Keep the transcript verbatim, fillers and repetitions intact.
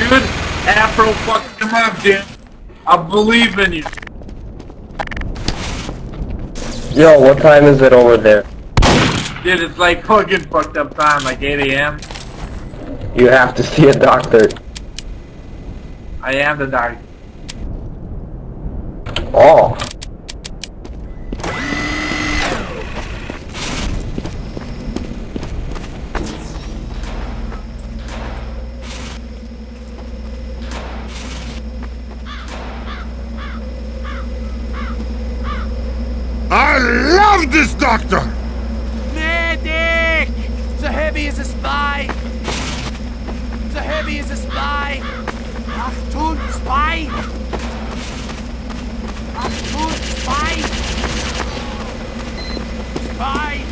dude. Afro fucked him up, dude. I believe in you. Yo, what time is it over there? Dude, it's like fucking fucked up time, like eight A M You have to see a doctor. I am the doctor. Oh. I love this doctor! Medic! So heavy as a spy! So heavy as a spy! Achtung, spy! Achtung, spy! Spy!